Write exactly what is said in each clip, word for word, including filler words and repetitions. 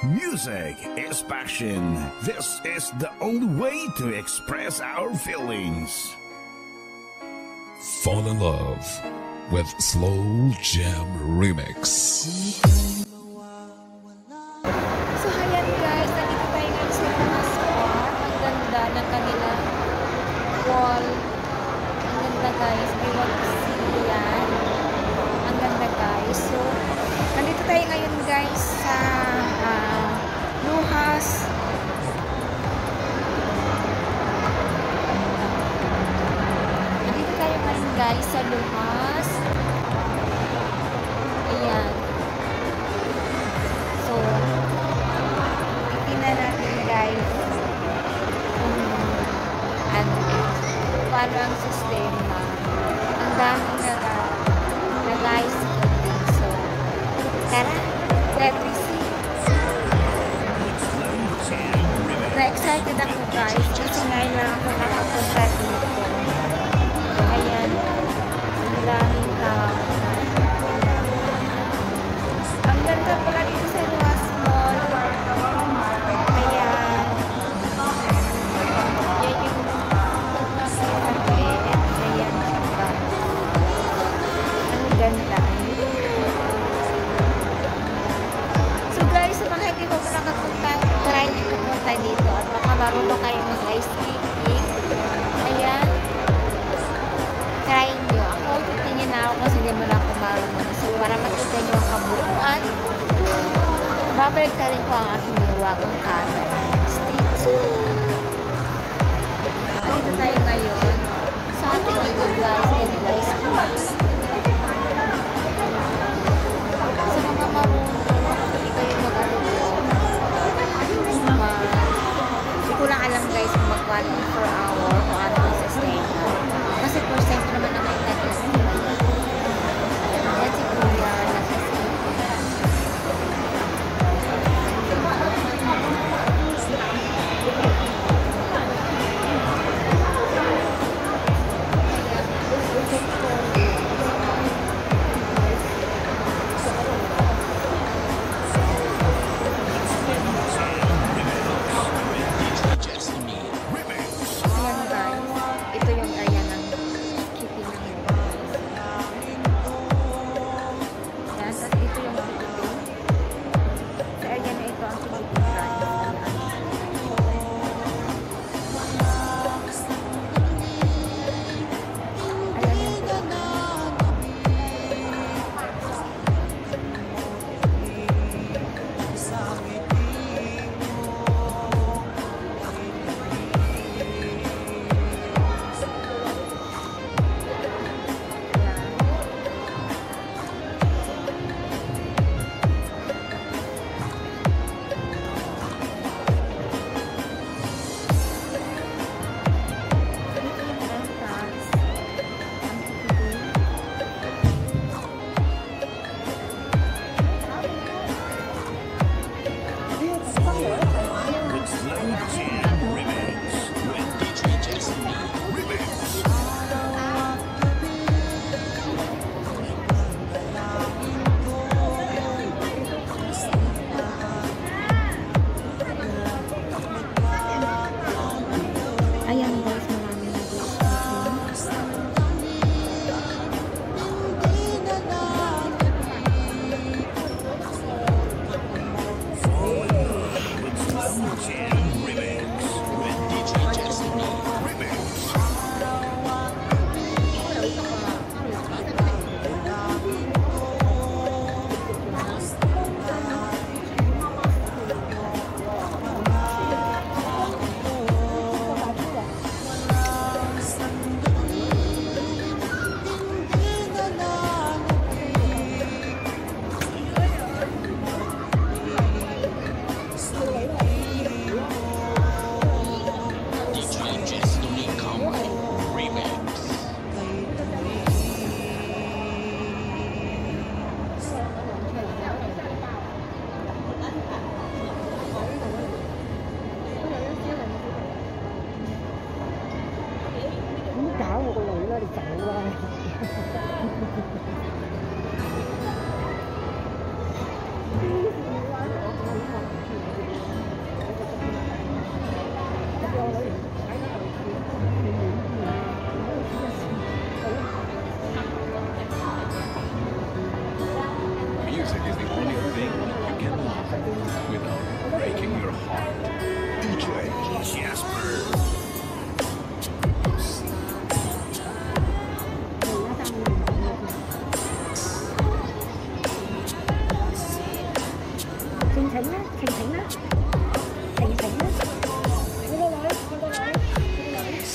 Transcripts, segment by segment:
Music is passion. This is the only way to express our feelings. Fall in love with Slow Jam Remix. So ayan guys, nandito tayo ngayon sa Lumas Park. Ang ganda ng kanilang wall. Ang ganda guys, may wall kasi yan. Ang ganda guys. So, nandito tayo ngayon guys sa uh, Luhas. Nandito tayo ngayon guys sa Luhas. Ayan. So, titignan natin guys kung ano, paano ang sistema. Ang dami na na guys. So, tara, let me see. Na-excited ako guys kasi ngayon lang ako nakapunta dito. Ayan. Ang daming tao. Ang ganda pala dito sa Luhas Mall. Ayan. Yan yung pagkakait. Ayan. Ang ganda. So guys, sa mga hindi ko pa nakapunta, try nyo pumunta dito at baka marunong kayo mag-ice skating. Ayan. Try nyo. Ako, titingin na ako kasi hindi mo na ako marunong. So, para makita nyo ang kabuuan, babalik ka rin ko ang aking niluwagang camera. Stay tuned! Dito tayo ngayon sa ating mga guys and guys. Sa mga marunong, hindi kayo mag-alugod. Hindi ko lang alam guys kung mag-one per hour kung ano ang sistema. Kasi first time ko naman na may taglas. Yan si Kuya. Thành Thành á, Thành Thành á, Thành Thành á. Con đâu rồi? Con đâu rồi? Con đâu rồi?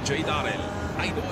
J Darrell, Idol.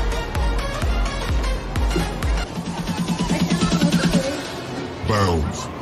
Bounce.